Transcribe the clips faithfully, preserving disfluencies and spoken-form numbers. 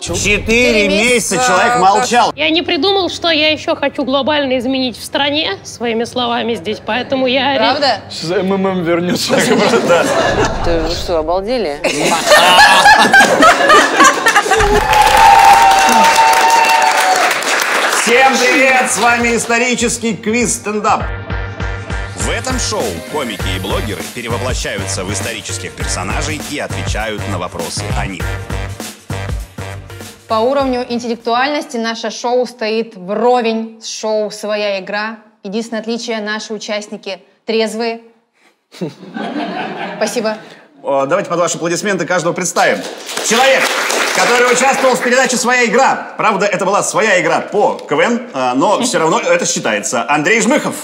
Четыре месяца человек молчал. Я не придумал, что я еще хочу глобально изменить в стране своими словами здесь, поэтому я... Правда? Сейчас МММ вернется. Ты вы что, обалдели? Всем привет! С вами исторический квиз стендап. В этом шоу комики и блогеры перевоплощаются в исторических персонажей и отвечают на вопросы о них. По уровню интеллектуальности наше шоу стоит вровень с шоу «Своя игра». Единственное отличие — наши участники трезвые. Спасибо. Давайте под ваши аплодисменты каждого представим. Человек, который участвовал в передаче «Своя игра». Правда, это была своя игра по КВН, но все равно это считается. Андрей Жмыхов.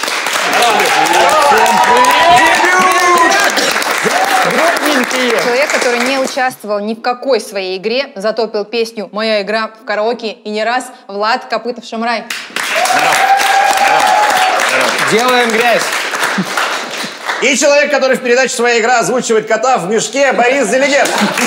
Человек, который не участвовал ни в какой своей игре, зато пел песню «Моя игра» в караоке и не раз. Влад Копытов-Шамрай. Делаем грязь. И человек, который в передаче «Своя игра» озвучивает кота в мешке, Борис Зелегер.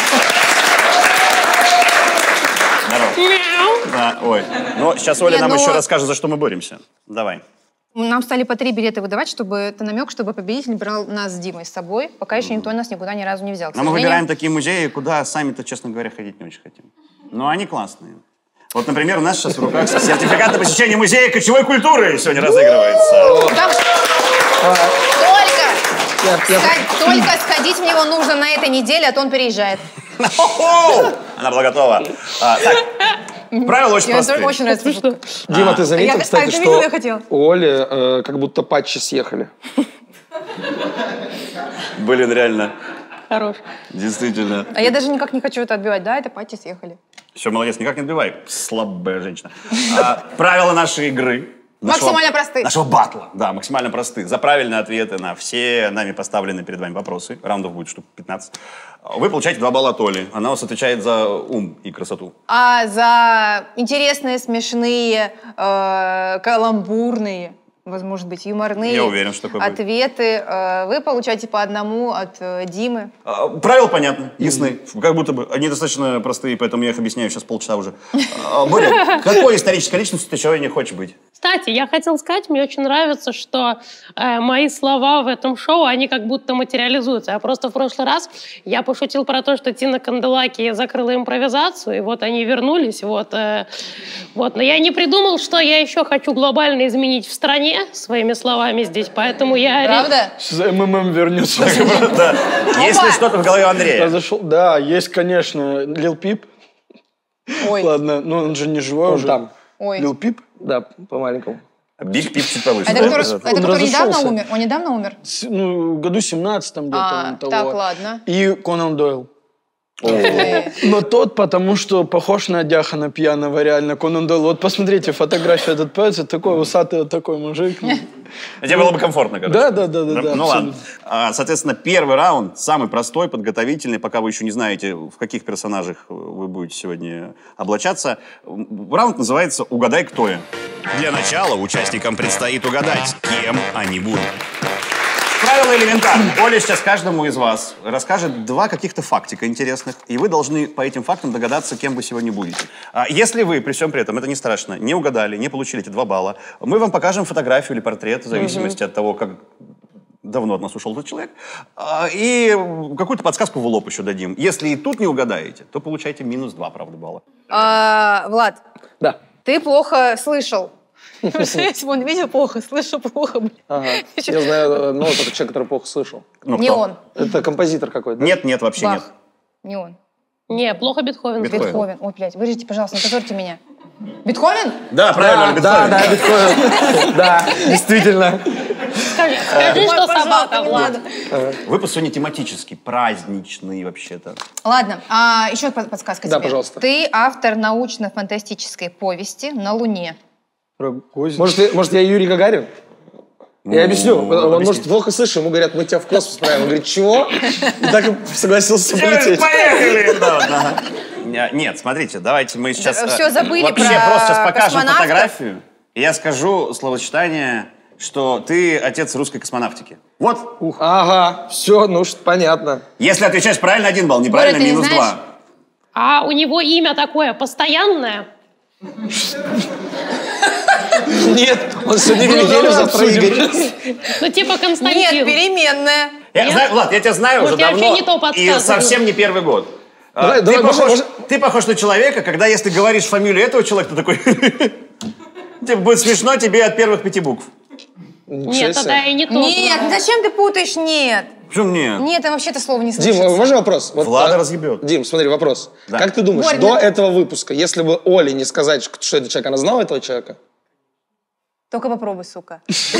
Да, ой. Ну, сейчас Оля Не, нам но... еще расскажет, за что мы боремся. Давай. Нам стали по три билета выдавать, чтобы это намек, чтобы победитель брал нас с Димой с собой. Пока еще никто нас никуда ни разу не взял. Но мы выбираем такие музеи, куда сами-то, честно говоря, ходить не очень хотим. Но они классные. Вот, например, у нас сейчас в руках сертификат на посещение музея кочевой культуры сегодня разыгрывается. Только! Только сходить в него нужно на этой неделе, а то он переезжает. Она была готова. Правила очень простые. Мне очень нравится шутка. Дима, ты заметил, кстати, что у Оли э, как будто патчи съехали? Блин, реально. Хорош. Действительно. А я даже никак не хочу это отбивать. Да, это патчи съехали. Все, молодец, никак не отбивай. Слабая женщина. А, правила нашей игры. Нашего, максимально простые. Нашего батла. Да, максимально простые. За правильные ответы на все нами поставленные перед вами вопросы, раундов будет штук пятнадцать, вы получаете два балла от Оли. Она у вас отвечает за ум и красоту. А за интересные, смешные, э, каламбурные, возможно быть, юморные Я уверен, что такое ответы э, вы получаете по одному от э, Димы. А, правила понятны, ясны. Mm-hmm. Как будто бы они достаточно простые, поэтому я их объясняю сейчас полчаса уже. А, Боря, какой исторической личностью ты сегодня хочешь быть? Кстати, я хотела сказать, мне очень нравится, что э, мои слова в этом шоу, они как будто материализуются. А просто в прошлый раз я пошутил про то, что Тина Канделаки закрыла импровизацию, и вот они вернулись. Вот, э, вот. Но я не придумал, что я еще хочу глобально изменить в стране своими словами здесь, поэтому я... Правда? Сейчас МММ вернется. Есть ли что-то в голове Андрея? Да, есть, конечно, Лил Пип. Ой. Ладно, но он же не живой уже. Там. Ой. Лил Пип? Да, по-маленькому. Биг Пип чуть повыше. Это который, это который недавно умер? Он недавно умер? С, ну, в году семнадцатом где-то. А, того. так, ладно. И Конан Дойл. Но тот, потому что похож на Дяхана пьяного, реально, Конан Дойл. Вот посмотрите, фотография этот поэт, такой усатый, вот такой мужик. Тебе было бы комфортно, короче. Да, да, да, да. да ну ладно. Соответственно, первый раунд, самый простой, подготовительный, пока вы еще не знаете, в каких персонажах вы будете сегодня облачаться. Раунд называется «Угадай, кто я». Для начала участникам предстоит угадать, кем они будут. Правила элементарны. Оля сейчас каждому из вас расскажет два каких-то фактика интересных, и вы должны по этим фактам догадаться, кем вы сегодня будете. Если вы, при всем при этом, это не страшно, не угадали, не получили эти два балла, мы вам покажем фотографию или портрет, в зависимости mm-hmm. от того, как давно от нас ушел этот человек, и какую-то подсказку в лоб еще дадим. Если и тут не угадаете, то получаете минус два, правда, балла. А, Влад, да. Ты плохо слышал. Он видел плохо, слышал плохо. Ага. Я знаю, ну, только человек, который плохо слышал. Ну, не кто? он. Это композитор какой-то, да? Нет, нет, вообще Бах. нет. Не он. Не, плохо Бетховен. Бетховен. Бетховен. Ой, блядь, вырежите, пожалуйста, не позорьте меня. Бетховен? Да, правильно, да, Бетховен. Да, да, Бетховен. Да, действительно. Скажи, скажи что собака, Влад. Выпуск сегодня тематический, праздничный вообще-то. Ладно, а еще подсказка Да, тебе. пожалуйста. Ты автор научно-фантастической повести «На Луне». Может, может, я Юрий Гагарин? Я объясню. Он, может, плохо слышит, ему говорят, мы тебя в космос отправим. Он говорит, чего? И так согласился полететь. Поехали! Нет, смотрите, давайте мы сейчас... Все забыли вообще про просто сейчас покажем космонавтов. фотографию, и я скажу словосочетание, что ты отец русской космонавтики. Вот. Ух. Ага, все, ну что, понятно. Если отвечаешь правильно, один балл, неправильно, Боря, ты не минус знаешь? два. А у него имя такое постоянное? Нет, он сегодня Вильгельм, завтра Игорь. Ну, типа Константин. Нет, переменная. Я знаю, Влад, я тебя знаю Может, уже я давно, вообще не то и подсказываю. совсем не первый год. Давай, А, давай, ты, можно- похож, можно- ты похож на человека, когда если говоришь фамилию этого человека, ты такой... Типа будет смешно тебе от первых пяти букв. Нет, тогда и не то. Нет, зачем ты путаешь? Нет. Почему нет? Нет, там вообще это слово не Дим, слышится. можно вопрос? Вот, Влада а, разъебет. Дим, смотри, вопрос. Да. Как ты думаешь, Борь, до да. этого выпуска, если бы Оле не сказать, что это человек, она знала этого человека? Только попробуй, сука.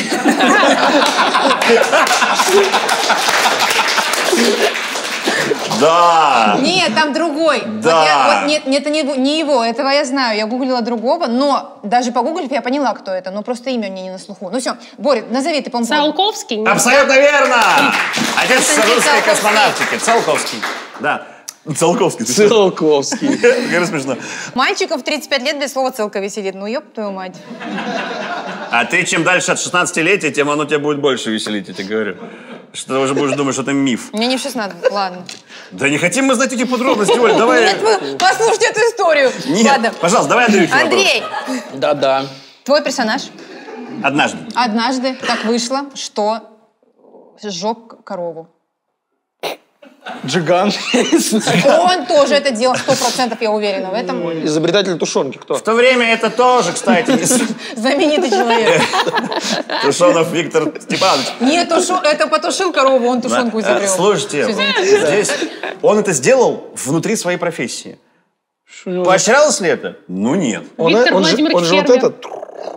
Да. Нет, там другой. Да. Вот я- вот нет, нет, это не, не его, этого я знаю. Я гуглила другого, но даже погуглив, я поняла, кто это. Но просто имя мне не на слуху. Ну все, Боря, назови, ты, по-моему, помнишь. Циолковский? Нет. Абсолютно верно! Отец Константин русской Циолковский. космонавтики. Циолковский. Да. Циолковский. ты что? Циолковский. Говорю смешно. Мальчиков тридцать пять лет без слова целковый сидит. Ну, ёб твою мать. А ты чем дальше от шестнадцатилетия, тем оно тебя будет больше веселить, я тебе говорю. Что ты уже будешь думать, что это миф. Мне не в шестнадцать, ладно. Да не хотим мы знать эти подробности, Оль, давай. Нет, вы послушайте эту историю. Нет, Ладно. пожалуйста, давай Андрей. Андрей, Да-да. твой персонаж Однажды. однажды так вышло, что сжег корову. Джиган. Он тоже это делал, сто процентов, я уверена в этом. Изобретатель тушенки кто? В то время это тоже, кстати, не с- Знаменитый человек. Тушонов Виктор Степанович. Нет, тушу- это потушил корову, он тушенку Да. Э, изобрел. Слушайте, Всё, извините. здесь он это сделал внутри своей профессии. Поощрялось ли это? Ну нет. Он, Виктор он же, Владимирович он же вот Фермер. этот...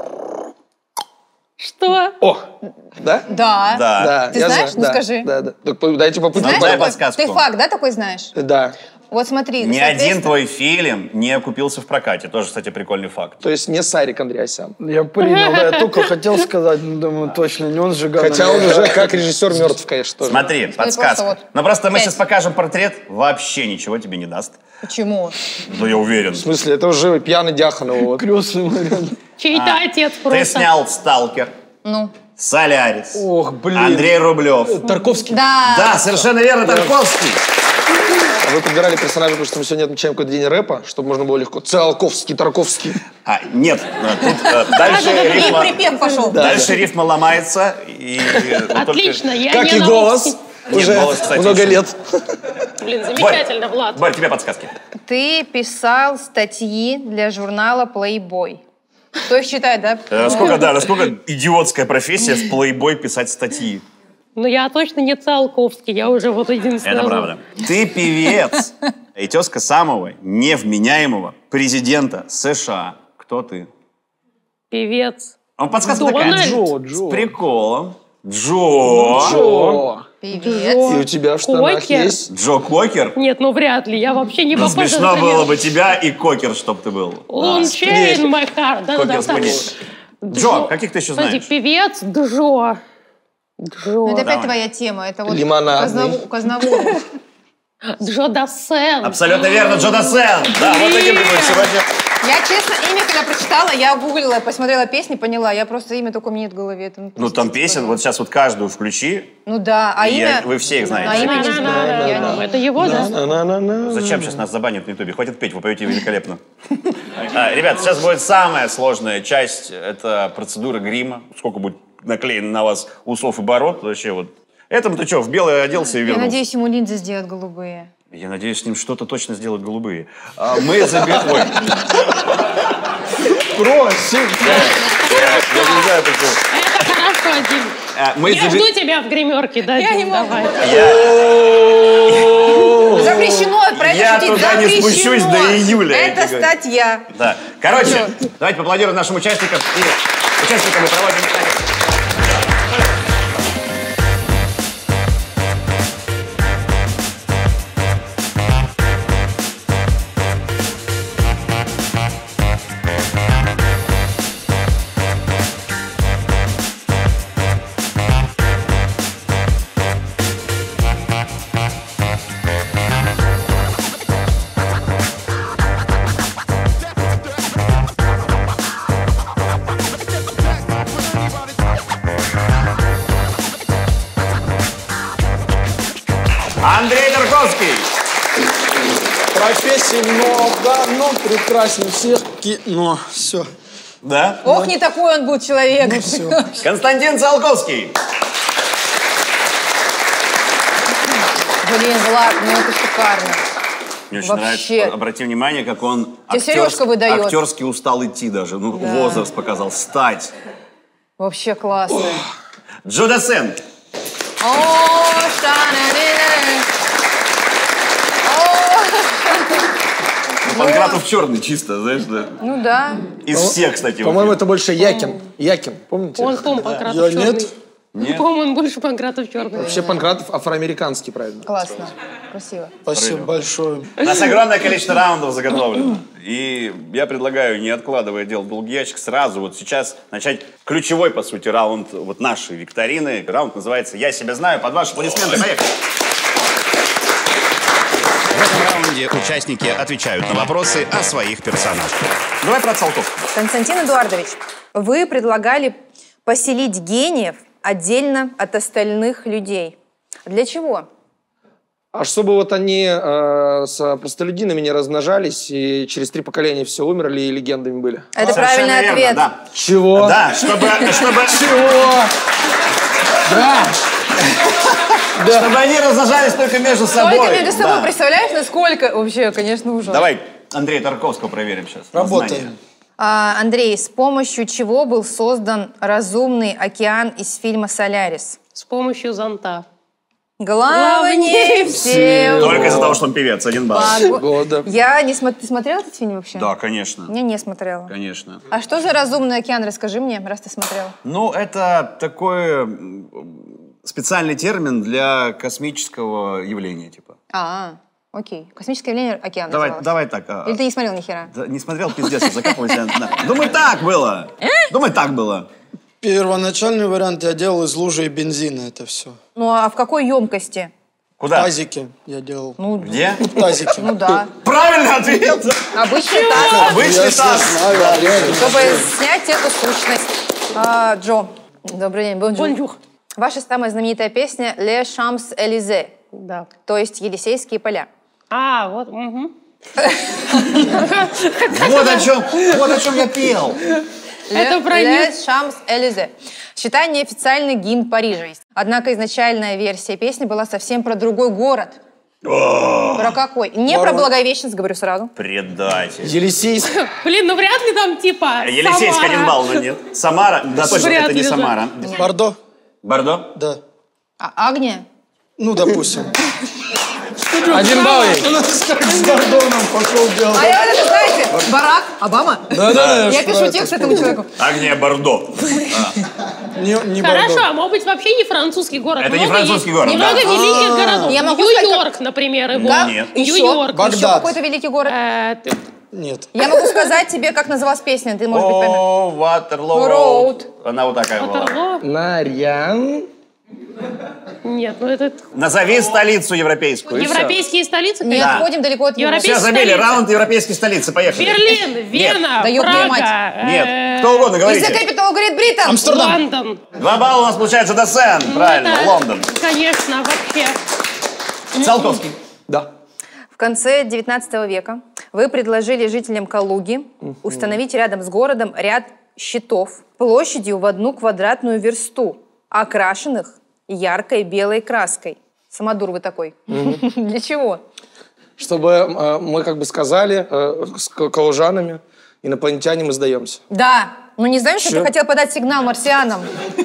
Что? О, да? Да. Да. Ты я знаешь? знаю, Ну, да, скажи. Да, да. Так по- дайте попытку. Знаешь, дай такой- подсказку. ты факт, да, такой знаешь? Да. Вот смотри. Ни соответственно- один твой фильм не окупился в прокате. Тоже, кстати, прикольный факт. То есть не Сарик Андреасян. Я принял, да, я только хотел сказать, но думаю, точно не он Жиган. Хотя он уже как режиссер мертв, конечно, тоже. Смотри, просто подсказка. вот Но просто мы пять. сейчас покажем портрет, вообще ничего тебе не даст. Почему? Да я уверен. В смысле, это уже пьяный Дяханова. Вот. Крестный вариант. Чей-то отец Ты просто. снял «Сталкер», Ну. «Солярис», Ох, блин. Андрей Рублев. Тарковский. Да. Да, совершенно верно, Тарковский. А вы подбирали персонажа, потому что мы сегодня отмечаем какой-то день рэпа, чтобы можно было легко. Циолковский, Тарковский. А, нет, э, тут э, дальше И рифма, припев пошел. дальше рифма ломается. И э, вот Отлично, я Как не и на голос. русский. Нет, Уже голос, кстати, много еще. лет. Блин, только- замечательно, Влад. Борь, тебе подсказки. Ты писал статьи для журнала Playboy. Кто их читает, да? Э, Насколько, да, насколько идиотская профессия в Playboy писать статьи. Ну, я точно не Циолковский, я уже вот единственное. Это правда. Ты певец и тезка самого невменяемого президента США. Кто ты? Певец. Он подсказка такая. Дональд. Джо, Джо. С приколом. Джо. Джо. Певец. И у тебя в штанах Кокер. есть... Джо Кокер. Нет, ну вряд ли, я вообще не Ну, похожа на смешно певец. было бы тебя и Кокер, чтоб ты был. Он Да. chain my heart. Да, Кокер да, с да. Мани. Джо, каких ты еще Смотри, знаешь? певец Джо. Джо. Ну, это опять Давай. твоя тема. Это вот Лимонадный. Казнаву- Казнавуров. Джо Дассен. Абсолютно верно, Джо Дассен. Да, вот таким ты будешь сегодня. Я, честно, имя, когда прочитала, я гуглила, посмотрела песни, поняла. Я просто имя только у меня нет в голове. Это, Ну, простите, там песен, пожалуйста. вот сейчас вот каждую включи. Ну да, а И имя... я- вы все их знаете. А имя не знаю. я не- Это его, да? На-на-на-на. Зачем сейчас нас забанят на Ютубе? Хватит петь, вы поете великолепно. А, Ребят, сейчас будет самая сложная часть. Это процедура грима. Сколько будет наклеено на вас усов и бород. Вообще вот. Этому ты что, в белое оделся и Я вернулся? надеюсь, ему линзы сделают голубые. Я надеюсь, с ним что-то точно сделают голубые. А мы заберем... Ой. Просим. Я не знаю, почему. Это хорошо, Дим. А, Мы Я забе- жду тебя в гримерке, да, Я Дим, не могу. давай. Запрещено про это Я шутить, туда не запрещено. спущусь до июля, я Это тебе говорю. статья. Да. Короче, давайте поаплодируем нашим участникам. И участникам мы проводим... Everybody бесим, но давно прекраснее всех кино. Все. Да? Ох, не такой он был человек. Ну, все. Константин Циолковский. Блин, Влад, ну это шикарно. Мне очень Вообще. нравится. Обрати внимание, как он Тебе сережка выдает. актерски устал идти даже. Ну, Да. возраст показал. Стать. Вообще классно. Джо Дассен. О, шана-ри-ри. О, Панкратов черный чисто, знаешь, да? ну да. Из всех, кстати. По-моему, вот. это больше Якин. Якин, помните? Он, по-моему, Панкратов Я черный. нет. Нет? По-моему, он больше Панкратов черный. Вообще Панкратов афроамериканский, правильно. Классно. Красиво. Спасибо большое. У нас огромное количество раундов заготовлено. И я предлагаю, не откладывая дело в долгий ящик, сразу вот сейчас начать ключевой, по сути, раунд вот нашей викторины. Раунд называется «Я себя знаю». Под ваши аплодисменты. Поехали. В этом раунде участники отвечают на вопросы о своих персонажах. Давай про Циолковского. Константин Эдуардович, вы предлагали поселить гениев отдельно от остальных людей. Для чего? А чтобы вот они э, с простолюдинами не размножались и через три поколения все умерли и легендами были. Это Совершенно правильный верно, ответ. да. Чего? Да, чтобы, чтобы, Чего? Да. чтобы они размножались только между собой. Только между собой, Да. представляешь, насколько? Вообще, конечно, ужас. Давай Андрея Тарковского проверим сейчас. на Работаем. знание. А, Андрей, с помощью чего был создан разумный океан из фильма «Солярис»? С помощью зонта. Главнее всего. Только из-за того, что он певец. Один балл. Погу- Года. Я не смотрела. Ты смотрел этот фильм вообще? Да, конечно. Я не смотрела. Конечно. А что за разумный океан? Расскажи мне, раз ты смотрел. Ну, это такой м, специальный термин для космического явления, типа. А, окей. Космическое явление океана Давай, называлось. давай так. а, Или ты не смотрел ни хера? да, не смотрел, пиздец, я закапывайся. на- Думаю, так было. Думаю, так было. Первоначальный вариант я делал из лужи и бензина это все. Ну, а в какой емкости? Куда? Тазики я делал. Ну, Где? Тазики. ну да. Правильный ответ. Обычный таз, Обычный Я таз. знаю, реально. чтобы снять эту сущность. А, Джо, добрый день, бонжур. Бонжур. Ваша самая знаменитая песня «Les Champs-Élysées», Да. то есть «Елисейские поля». А, вот. Угу. Вот о чем, вот о чем я пел. Это про «Les них. Champs-Élysées». Считай неофициальный гимн Парижа. Однако изначальная версия песни была совсем про другой город. Про какой? Не про Благовещенск, говорю сразу. Предатель. Елисейск. Блин, ну вряд ли там типа Елисейск Самара. один балл, но нет. Самара, да, точно, Вряд это не ли, да. Самара. Бордо? Бордо? Да. А Агния? Ну, допустим. Один балл ей. У нас как с Бордоном пошел дело. А я вот это, знаете, Барак Обама. Да-да-да. Я пишу текст этому человеку. Агния Бордо. Не, не Хорошо, Бордо. а может быть вообще не французский город? Это не Много французский есть- город, Немного да. великих городов. Я могу Нью-Йорк, например, его. Да? Нет. Нью-Йорк. Баг- Еще Багдад. какой-то великий город. Э, ты- Нет. Я могу сказать тебе, как называлась песня. Ты, может быть, поймешь. О, Ватерлоу Роуд. Роуд. Она вот такая была. Ватерлоо? Нарьян. Нет, ну это Назови столицу европейскую. и всё. европейские столицы. Не Да. отходим далеко от него. Европейский- Все, забили. столица. Раунд европейские столицы. Поехали. Берлин, Вена, Да ёб твою мать. Прага. Нет. э, Кто угодно, Is the говорите. capital of Great Britain? Амстердам. Лондон. Два балла у нас получается Дассен. Правильно, Это, Лондон. Конечно, вообще. Циолковский. Да. В конце девятнадцатого века вы предложили жителям Калуги установить рядом с городом ряд щитов площадью в одну квадратную версту, окрашенных яркой белой краской. Самодур вы такой. Для чего? Чтобы э, мы как бы сказали э, с к- калужанами, инопланетяне, мы сдаемся. Да. Ну не знаешь, что Чё? ты хотел подать сигнал марсианам?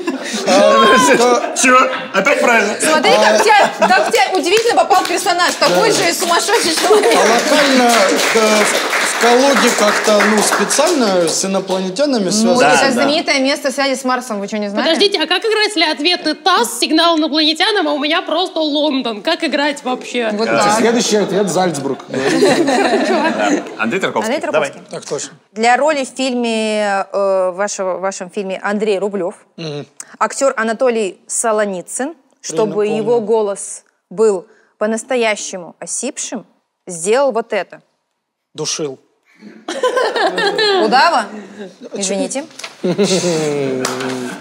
Чего? Опять правильно. Смотри, как в тебя, как в тебя удивительно попал персонаж. Такой же сумасшедший человек. А локально э, в Калуге как-то, ну, специально с инопланетянами Ну, связано. Да, это да. знаменитое место связи с Марсом. Вы что, не знаете? Подождите, а как играть, если ответный ТАСС, сигнал инопланетянам, а у меня просто Лондон? Как играть вообще? Вот так. Следующий ответ Зальцбург. Андрей Тарковский. Андрей Давай. Тарковский. Так точно. Для роли в фильме, э, вашего, в вашем фильме Андрей Рублев, актер Анатолий Солоницын, чтобы помню. его голос был по-настоящему осипшим, сделал вот это. Душил. Удава? Извините.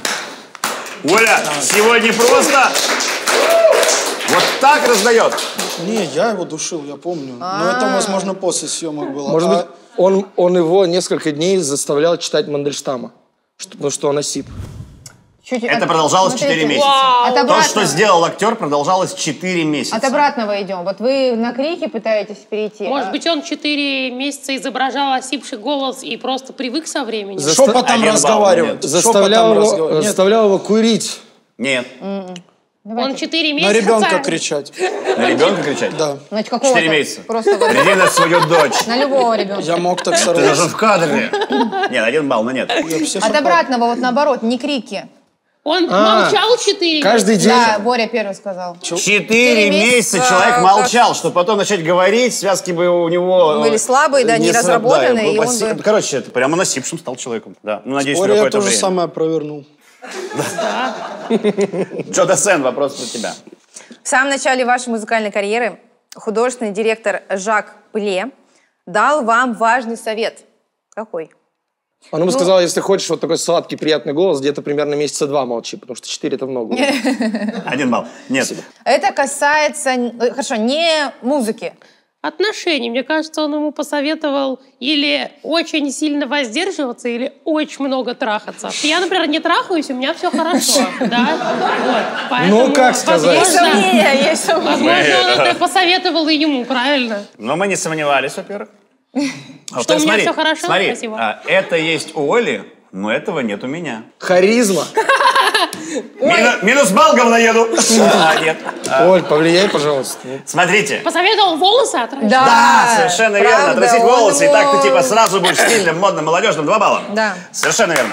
Оля, сегодня просто вот так раздает. Не, я его душил, я помню. Но это, возможно, после съемок было. Может А- быть, он, он его несколько дней заставлял читать Мандельштама, что- потому что он осип. Чуть- Это от- продолжалось смотрите. четыре месяца. От То, обратного. что сделал актер, продолжалось четыре месяца. От обратного идем. Вот вы на крики пытаетесь перейти. Может а- быть, он четыре месяца изображал осипший голос и просто привык со временем? За- Шепотом Один балл, разговаривать. нет. Заставлял Шепотом его, разговаривать. Нет, заставлял его курить. Нет. Он четыре на месяца... ребенка кричать. На ребенка кричать? Да. Значит, какого-то Четыре месяца. Просто вот Гляди на свою дочь. на любого ребенка. Ну, Я мог так Ты даже сорваться. в кадре. Нет, один балл, но нет. Я все От шепот. обратного, вот наоборот, не крики. Он А, молчал четыре Каждый день. Да, Боря первый сказал. Четыре Четыре месяца месяца, человек как- молчал, чтобы потом начать говорить, связки бы у него... Были слабые, да, не не сра- разработанные, да, и он поси- бы- Короче, это прямо насипшим стал человеком. Да. Ну, надеюсь, на Боря я какое-то то же время. самое провернул. Джо Дассен, вопрос про тебя. В самом начале вашей музыкальной карьеры художественный директор Жак Пле дал вам важный совет. Какой? Он ему сказал, если хочешь вот такой сладкий, приятный голос, где-то примерно месяца два молчи, потому что четыре это много. Один балл. Нет. Это касается, э, хорошо, не музыки. Отношений. Мне кажется, он ему посоветовал или очень сильно воздерживаться, или очень много трахаться. Я, например, не трахаюсь, у меня все хорошо. Да? Вот. Поэтому, Ну, как сказать? Есть возможно, сомнения, есть сомнения. возможно, он это посоветовал и ему, правильно? Но мы не сомневались, во-первых. А Что вот у меня смотри, всё хорошо? Смотри, Спасибо. а, это есть у Оли, но этого нет у меня. Харизма. Мину- минус балл говноеду. А, нет. Оль, повлияй, пожалуйста. Смотрите. Посоветовал волосы отращивать? Да, совершенно верно. правда, Отрастить он волосы, и его- так ты типа сразу будешь стильным, модным, молодежным. Два балла. Да. Совершенно верно.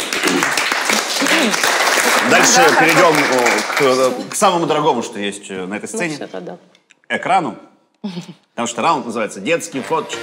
Дальше перейдем о, к, к самому дорогому, что есть э, на этой Ну, сцене. всё-то да. Экрану. Потому что раунд называется «Детские фоточки».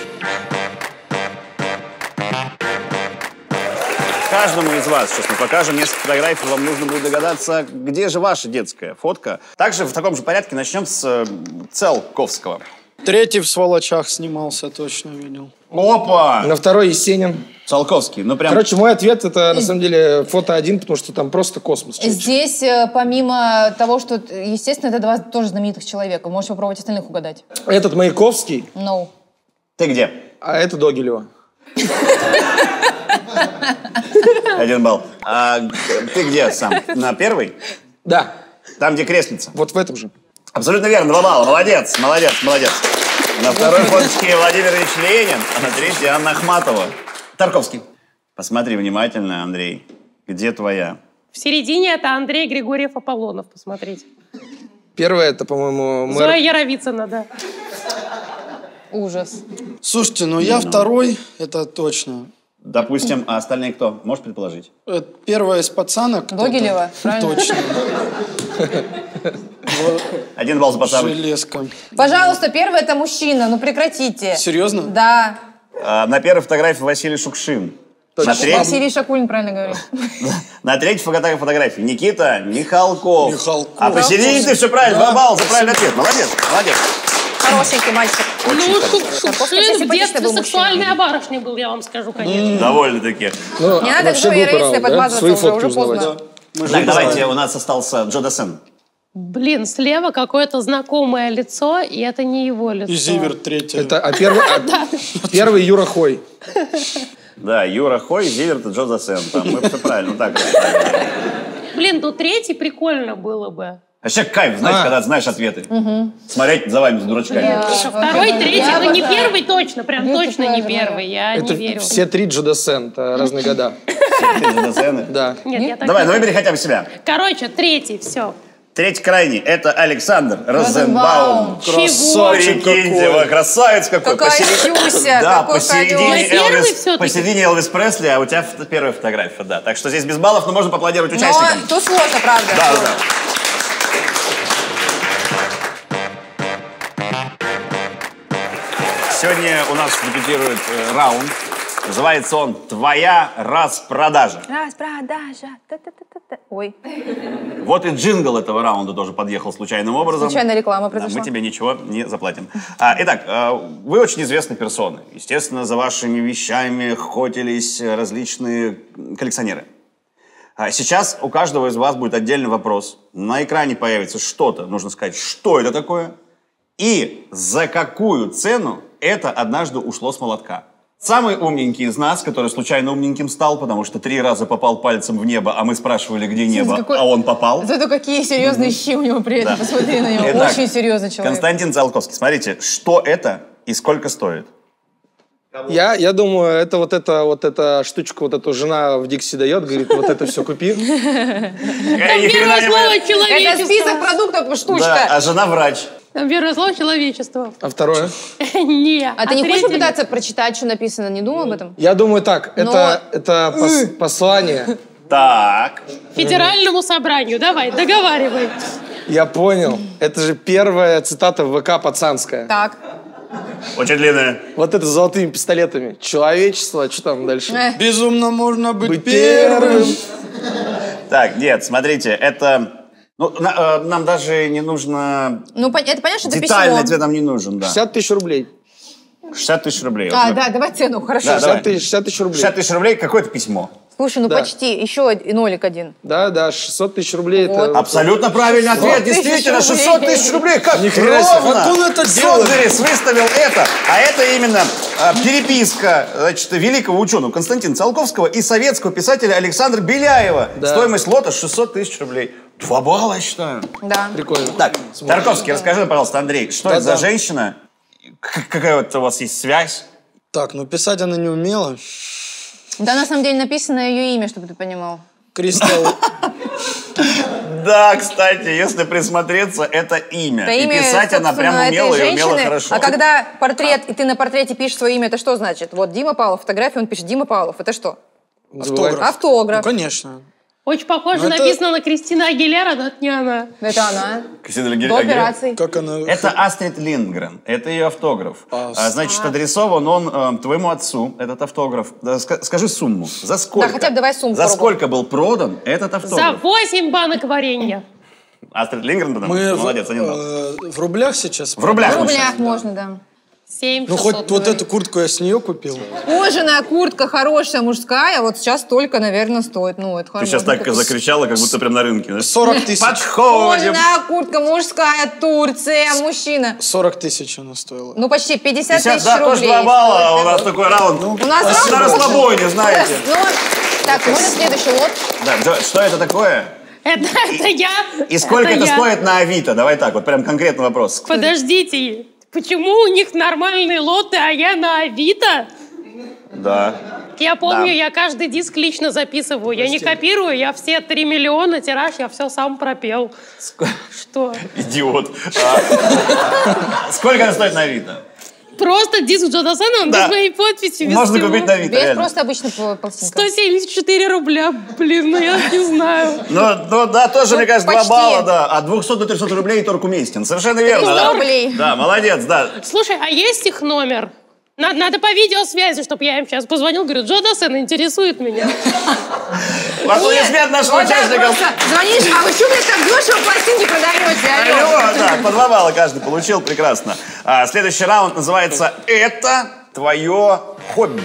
Каждому из вас, сейчас мы покажем несколько фотографий, вам нужно будет догадаться, где же ваша детская фотка. Также в таком же порядке начнем с э, Целковского. Третий в «Сволочах» снимался, точно видел. Опа! На второй Есенин. Целковский, ну прям... Короче, мой ответ это на самом деле фото один, потому что там просто космос. чуть-чуть. Здесь, э, помимо того, что, естественно, это два тоже знаменитых человека, можете попробовать остальных угадать. Этот Маяковский, No. Ты где? а это Догилева. Один балл. А, г- ты где сам? На первый? Да, Там, где крестница. вот в этом же. Абсолютно верно, два балла. Молодец, молодец, молодец. На второй фоточке Владимир Ильич Ленин, а на третьей Анна Ахматова. Тарковский. Посмотри внимательно, Андрей. Где твоя? В середине это Андрей Григорьев Аполлонов, посмотрите. Первое это, по-моему, мэр... Зоя Яровицына, да. Ужас. Слушайте, ну я второй, это точно. Допустим, а остальные кто? Можешь предположить? Э, Первая из пацанок. кто-то. Догилева, правильно? Точно. Один балл за пацанок. Железка. Пожалуйста, первый это мужчина, ну прекратите. Серьезно? Да. А, на первой фотографии Василий Шукшин. На, треть- Василий Шакулин правильно говорит. на третьей фото- фотографии Никита Михалков. Михалков. А посередине ты все правильно, два балла за правильный ответ. Молодец, молодец. Хорошенький мальчик. Ну, хорошо. Шук- Тарковский Шукшин в симпатичный детстве был мужчина. сексуальная барышня был, я вам скажу, конечно. Довольно-таки. Ну, Не надо вообще к Зое глупый Яровицыной раунд, да? подмазываться Свои уже, фотки уже узнавать. поздно. Мы же Так, не давайте, знаем. у нас остался Джо Дассен. Блин, слева какое-то знакомое лицо, и это не его лицо. И Зиверт третий. Это, а первый, а первый Юра Хой. Да, Юра Хой, Зиверт и Джо Дассен. Там мы все правильно так расставили. Блин, ну третий прикольно было бы. Вообще кайф, знаете, А. когда ты знаешь ответы. Смотреть за вами, с дурачками. Второй, третий, Я ну не обожаю. первый точно, прям Я точно тоже не обожаю. первый, я Это не верю. все три Джо Дассен, это разные года. Ты Джо Дассены. Да. Нет, я так Давай, не ну верю. выбери хотя бы себя. Короче, третий, все. Третий крайний – это Александр Розенбаум. Розенбаум. Красавчик Прикиньте, какой. вы красавец какой. Какая Посередине- Сюся, Да, какой посередине колес. Первый Элвис, всё-таки. посередине Элвис Пресли, а у тебя фото- первая фотография, да. Так что здесь без баллов, но можно поаплодировать Но участникам. тут сложно, правда. Да, да, да. Сегодня у нас дебютирует э, раунд. Называется он «Твоя распродажа». Распродажа. Та-та-та-та-та. Ой, Вот и джингл этого раунда тоже подъехал случайным образом. случайная реклама Да, произошла. мы тебе ничего не заплатим. А, итак, э, вы очень известные персоны. Естественно, за вашими вещами охотились различные коллекционеры. А сейчас у каждого из вас будет отдельный вопрос. На экране появится что-то, нужно сказать, что это такое, И за какую цену это однажды ушло с молотка? Самый умненький из нас, который случайно умненьким стал, потому что три раза попал пальцем в небо, а мы спрашивали, где небо, какой... а он попал. Зато какие серьезные mm-hmm. щи у него при этом. Да. Посмотри на него. Итак, очень серьезный человек. Константин Циолковский, смотрите, что это и сколько стоит? Я, я думаю, это вот эта вот эта штучка, вот эту жена в Дикси дает, говорит, вот это все купи. Там первое слово человечество. Это список продуктов, штучка. Да, а жена врач. Там первое слово человечество. А второе? Нет. А ты не хочешь попытаться прочитать, что написано? Не думал об этом? Я думаю так, это, это пос, послание. Так. Федеральному собранию. Давай, договаривай. Я понял. Это же первая цитата в ВК пацанская. Так. Очень длинная. Вот это с золотыми пистолетами. Человечество, что там дальше? Эх. Безумно можно быть, Быть первым. первым. Так, нет, смотрите, это... Ну, на, э, нам даже не нужно... Ну, это понятно, что это детальный письмо. ответ нам не нужен, да. шестьдесят тысяч рублей. шестьдесят тысяч рублей. А, Вот. да, давай цену, хорошо. Да, давай. шестьдесят тысяч рублей. шестьдесят тысяч рублей, какое-то письмо. Слушай, ну Да. почти, еще нолик один. Да, да, шестьсот тысяч рублей. Вот. Это... Абсолютно правильный ответ, действительно, тысяч шестьсот рублей. тысяч рублей, как Ни хрена себе, ровно. как он это делает? Сондерис выставил это, а это именно а, переписка, значит, великого ученого Константина Циолковского и советского писателя Александра Беляева. Да. Стоимость лота шестьсот тысяч рублей. Два балла, я считаю. Да. Прикольно. Так, Тарковский, расскажи, пожалуйста, Андрей, что Да, это за да. женщина? К- какая вот у вас есть связь? Так, ну писать она не умела. Да, на самом деле написано ее имя, чтобы ты понимал. Кристал. Да, кстати, если присмотреться, это имя. Это И имя, писать она собственно, прям этой умела и умела женщины. хорошо. А когда портрет, и ты на портрете пишешь свое имя, это что значит? Вот Дима Павлов, фотография, он пишет Дима Павлов. Это что? Автограф. Автограф. Ну, конечно. Очень похоже, Ну, это- написано на Кристина Агилера, но это не она. Это она. Кристина Агиле- До Агиле- операции. Как она... Это Астрид Линдгрен, это ее автограф. А, А, значит, адресован он э, твоему отцу, этот автограф. Да, ска- скажи сумму. За сколько? Да, хотя бы давай сумму За попробуем. сколько был продан этот За автограф? восемь банок варенья. Астрид Линдгрен, потому Мы что в, молодец, один балл. э, в рублях сейчас? В рублях. В мы рублях сейчас, да. можно, да. Семь Ну, хоть вот эту куртку я с нее купил. Кожаная куртка хорошая, мужская, вот сейчас только, наверное, стоит. Ну, это Ты хорошо. сейчас так закричала, как будто прям на рынке. да? сорок тысяч. Подходим. Кожаная куртка мужская, Турция, мужчина. сорок тысяч она стоила. Ну, почти пятьдесят Сейчас, тысяч да, тоже рублей. два балла, а у стоит нас такой. такой раунд. У нас на раунд. расслабоне, знаете. Ну, так, можно следующий лот? Да, Джо, что это такое? Это, это я. И сколько это, я. стоит на Авито? Давай так, вот прям конкретный вопрос. Подождите, почему у них нормальные лоты, а я на Авито? Да. Я помню, Да. я каждый диск лично записываю. Я не копирую, я все три миллиона тираж, я все сам пропел. Что? Идиот. А, Сколько это стоит на Авито? Просто диск Джо Дассена, он Да. без моей подписи, без Можно всего. купить на Авито, Без реально. просто обычно по- пластинка. сто семьдесят четыре рубля, блин, ну я не знаю. Ну, ну да, тоже, Ну, мне кажется, два почти. балла, да. От двухсот до трехсот рублей торг уместен. Совершенно верно, сто да. рублей. Да, молодец, да. Слушай, а есть их номер? Надо, надо по видеосвязи, чтобы я им сейчас позвонил, говорю, Джо Дассен интересует меня. Аплодисмент нашим Вот так участникам. просто звонишь, а вы что, блядь, так дешево пластинки продаете? Алло. Алло, да, по два балла каждый получил, прекрасно. А, следующий раунд называется «Это твое хобби».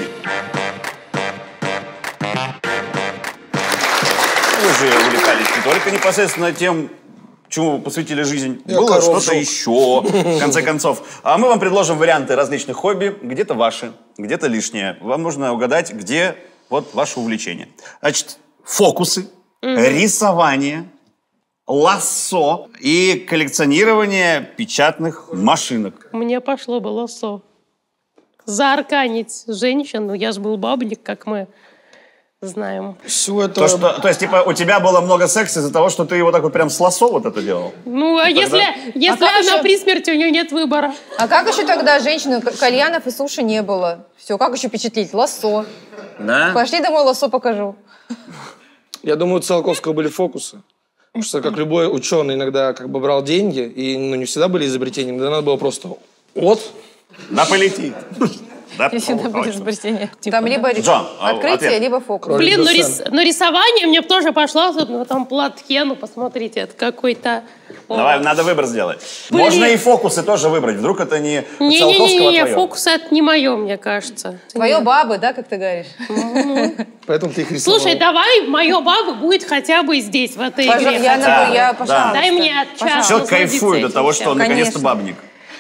Вы же увлекались не только непосредственно тем, чему вы посвятили жизнь. Я Было коров что-то жёг. еще, в конце концов. А мы вам предложим варианты различных хобби. Где-то ваши, где-то лишнее. Вам нужно угадать, где вот ваше увлечение. Значит, фокусы, рисование, лассо и коллекционирование печатных машинок. Мне пошло бы лосо. Заарканить женщин, ну я же был бабник, как мы знаем. Все это... То, что, то есть, типа, у тебя было много секса из-за того, что ты его так вот прям с лассо вот это делал? Ну, а если, если как она еще- при смерти, у нее нет выбора. А как еще тогда женщины, к- кальянов и суши не было? Все, как еще впечатлить? Лассо. Да? Пошли домой, лассо покажу. Я думаю, у Циолковского были фокусы. Потому что, как любой ученый, иногда как бы брал деньги, и ну, не всегда были изобретения, иногда надо было просто вот. Да полетит. Да, Всегда были точно. изобретения. Там либо ри- Джон, а, открытие, ответ. либо фокус. Блин, ну, Досен. рис, ну рисование мне бы тоже пошло, особенно в этом платке. Ну, посмотрите, это какой-то... О. Давай, надо выбор сделать. Блин. Можно и фокусы тоже выбрать. Вдруг это не Циолковского Не-не-не, твое. фокус это не мое, мне кажется. Твое Нет. бабы, да, как ты говоришь? Поэтому ты их рисовал. Слушай, давай мое бабы будет хотя бы здесь, в этой Пожа- игре. Я, хотя на- бы. я, Да. пожалуйста. Дай мне час. Пожалуйста. Человек кайфует от того, что он наконец-то Конечно. бабник.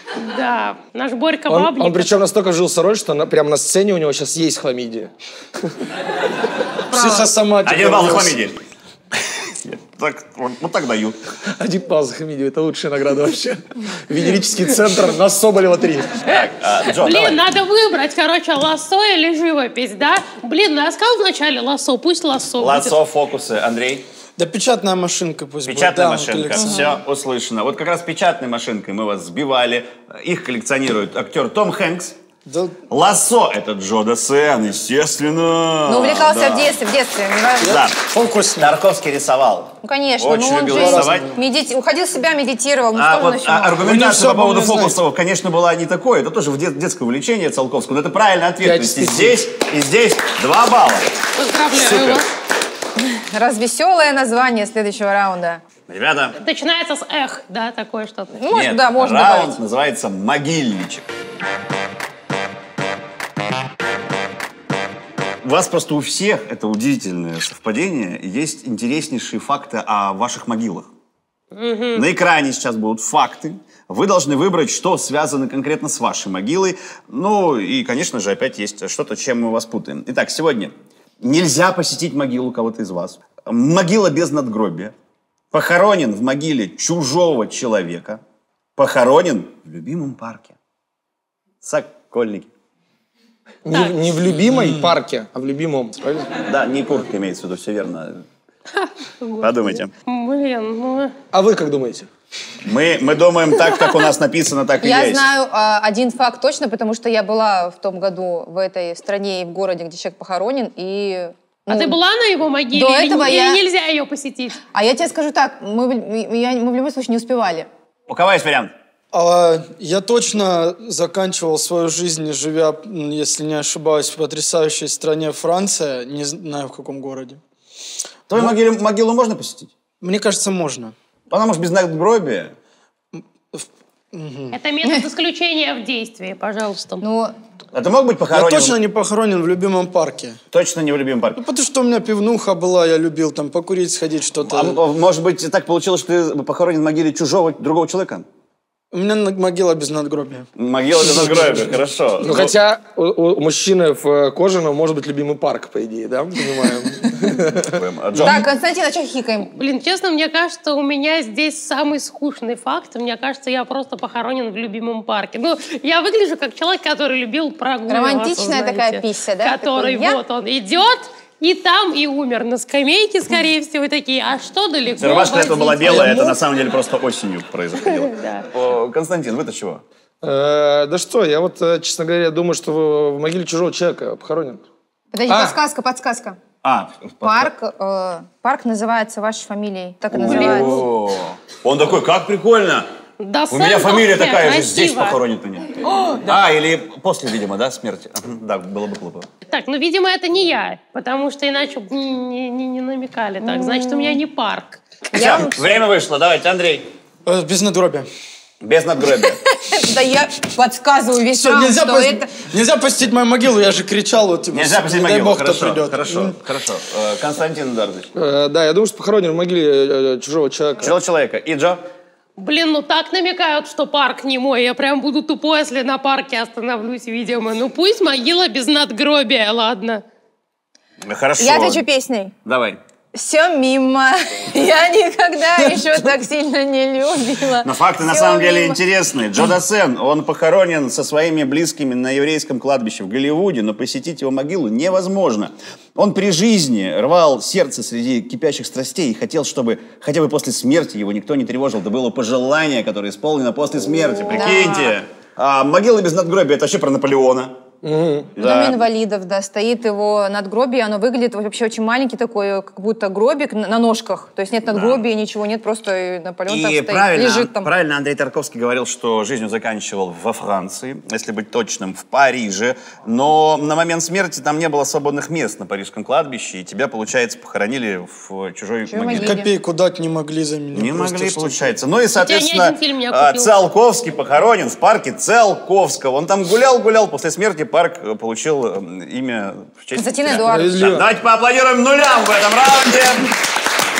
Да, наш Борька Он, Бабник. он причем настолько вжился роль, что на, прямо на сцене у него сейчас есть хламидия. Психосоматика. Один балл за хламидию. Так, вот, вот так даю. Один балл за хламидию, это лучшая награда вообще. Венерический центр на Соболева три. Так, а, Джо, Блин, давай. надо выбрать, короче, лассо или живопись, да? Блин, ну я сказал вначале лассо, пусть лассо Лассо, фокусы. Андрей? Да печатная машинка пусть Печатная будет. Да, машинка. коллекционная. Все услышано. Вот как раз печатной машинкой мы вас сбивали. Их коллекционирует актер Том Хэнкс. Да, Лассо — это Джо Дассен, естественно. Ну, увлекался Да. в детстве, в детстве. не важно. Да. фокусник. Тарковский рисовал. Ну, конечно. Очень ну, он любил же рисовать. медити- уходил в себя, медитировал. Ну, А что же вот начнем? а, Вы не аргументация всё по поводу помню, фокусов, конечно, была не такой. Это тоже в дет- детское увлечение Циолковского. Но это правильный ответ. То есть и Пять из здесь, и здесь два балла. Поздравляю Супер. вас. Развеселое название следующего раунда. Ребята, Начинается с эх, да, такое что-то. Ну, может, нет, да, можно раунд добавить. называется «Могильничек». У вас просто у всех, это удивительное совпадение, есть интереснейшие факты о ваших могилах. На экране сейчас будут факты. Вы должны выбрать, что связано конкретно с вашей могилой. Ну, и, конечно же, опять есть что-то, чем мы вас путаем. Итак, сегодня нельзя посетить могилу кого-то из вас. Могила без надгробия. Похоронен в могиле чужого человека. Похоронен в любимом парке. Сокольники. Не, не в любимой парке, а в любимом. Правильно? Да, не куртка имеется в виду, все верно. Подумайте. Блин, ну... А вы как думаете? Мы, мы думаем так, как у нас написано, так и Я есть. знаю а, один факт точно, потому что я была в том году в этой стране и в городе, где человек похоронен, и... А ну, ты была на его могиле? до или, этого или я- нельзя ее посетить? А я тебе скажу так, мы, в- я- мы в любом случае не успевали. У кого есть вариант? А, я точно заканчивал свою жизнь, живя, м, если не ошибаюсь, в потрясающей стране Франция, не знаю в каком городе. Твою могилу, могилу можно посетить? Мне кажется, можно. Она может без надгробия. Это метод исключения в действии, пожалуйста. Ну, А ты мог быть Я похоронен? точно не похоронен в любимом парке. Точно не в любимом парке. Ну, потому что у меня пивнуха была, я любил там покурить, сходить, что-то. А, м- может быть, так получилось, что ты похоронен в могиле чужого, другого человека? У меня на- могила без надгробия. Могила без надгробия, хорошо. Ну, хотя у, у мужчины в э, кожаном может быть любимый парк, по идее, да? Мы понимаем. А, Джо? так, Константин, а что хикаем? Блин, честно, мне кажется, у меня здесь самый скучный факт. Мне кажется, я просто похоронен в любимом парке. Ну, я выгляжу как человек, который любил прогуливаться, Романтичная знаете. такая пися, да? Который Такой, я- вот он идет, и там, и умер на скамейке, скорее всего, и такие, а что далеко? Рубашка для этого была возить? белая, это на самом деле просто осенью происходило. Да. О, Константин, вы-то чего? Э, Да что, я вот, э, честно говоря, думаю, что в в могиле чужого человека похоронен. Подожди, А. подсказка, подсказка. А, Парк, э, парк называется вашей фамилией, так и называется. О, он такой, как прикольно. Да, У меня фамилия Сэнтофе, такая же, красиво. здесь похоронят меня. А, или после, видимо, да, смерти. Мгм, Да, было бы глупо. Так, ну, видимо, это не я, потому что иначе бы не, не- не- не намекали. Так, значит, у меня не парк. Я Всё, вам- время вышло, давайте, Андрей. Э, Без надгробия. Без надгробия. Да я подсказываю весь Всё, раунд, нельзя, что пос- это... нельзя посетить мою могилу, я же кричал, вот, типа, Нельзя посетить не дай могилу. бог, кто Хорошо, придет. хорошо, М. хорошо. Э, Константин Эдуардович. Э, Да, я думаю, что похоронен в могиле э, э, чужого человека. Чего человека? И Джо? Блин, ну так намекают, что парк не мой. Я прям буду тупой, если на парке остановлюсь, видимо. Ну пусть могила без надгробия, ладно. Хорошо. Я отвечу песней. Давай. Все мимо. Я никогда еще так сильно не любила. Но факты на Всё самом деле мимо. интересные. Джо Дассен, он похоронен со своими близкими на еврейском кладбище в Голливуде, но посетить его могилу невозможно. Он при жизни рвал сердце среди кипящих страстей и хотел, чтобы хотя бы после смерти его никто не тревожил. Это было пожелание, которое исполнено после смерти. Прикиньте. А могила без надгробия — это вообще про Наполеона. В доме инвалидов, да, стоит его надгробие, оно выглядит вообще очень маленький такой, как будто гробик на на ножках. То есть нет надгробия, ничего нет, просто Наполеон там И стоит, правильно, лежит там. правильно Андрей Тарковский говорил, что жизнь он заканчивал во Франции, если быть точным, в Париже. Но на момент смерти там не было свободных мест на парижском кладбище, и тебя, получается, похоронили в чужой Чужой могиле. могиле. Копейку дать не могли за меня. Не просто, могли, чтобы- получается. Ну и, соответственно, один фильм не а, окупил. Циолковский похоронен в парке Циолковского. Он там гулял-гулял, после смерти парк э, получил э, имя в честь... Константин себя. Эдуардович. Да, давайте поаплодируем нулям в этом раунде.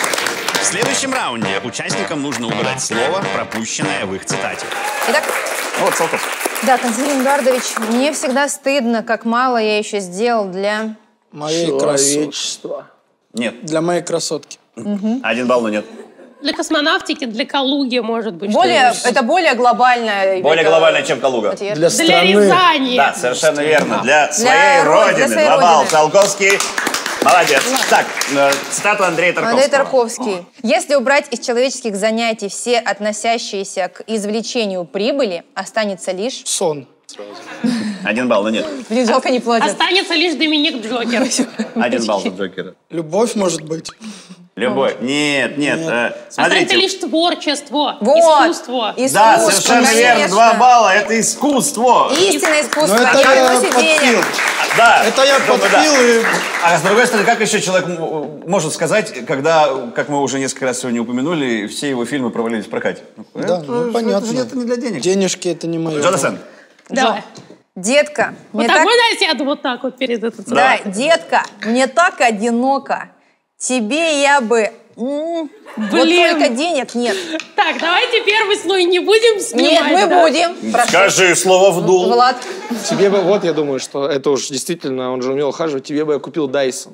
В следующем раунде участникам нужно угадать слово, пропущенное в их цитате. Итак, Вот, Циолковский. Да, Константин Эдуардович, мне всегда стыдно, как мало я еще сделал для... Моей красотки. Нет. Для моей красотки. Угу. Один балл, но нет. Для космонавтики, для Калуги, может быть. Более, это более глобальное. Более это... глобально, чем Калуга. Для, для страны. Рязани. Да, совершенно верно. Для, Для своей ро- родины. для своей Два балла. родины. Циолковский. Молодец. Так, э, цитату Андрея Тарковского. Андрей Тарковский. Если убрать из человеческих занятий все относящиеся к извлечению прибыли, останется лишь... Сон. Один балл, но нет. Блин, жалко не платят. Останется лишь Доминик Джокер. Один балл за Джокера. Любовь может быть. Любовь. Нет, нет. э, смотрите. Останется лишь творчество, Вот. искусство. Да, Искусство, совершенно верно. конечно. Два балла. Это искусство. Истинное искусство. Но это не я приносит денег. подпил. Да. Это я думаю, подпил да. и... А с другой стороны, как еще человек м- может сказать, когда, как мы уже несколько раз сегодня упомянули, все его фильмы провалились в прокате? Да, Это- ну понятно. Это, же- это не для денег. Денежки это не мое. Джонатан. Давай. Детка, Вот мне так так... можно я сяду вот так вот перед этим? Да, детка, мне так одиноко. Тебе я бы... м, Вот Блин. только денег нет. Так, давайте первый слой не будем Нет, снимать. мы да? будем. Прошу. Скажи слово вдул. Влад. Тебе бы, вот я думаю, что это уж действительно, он же умел ухаживать, тебе бы я купил Дайсон.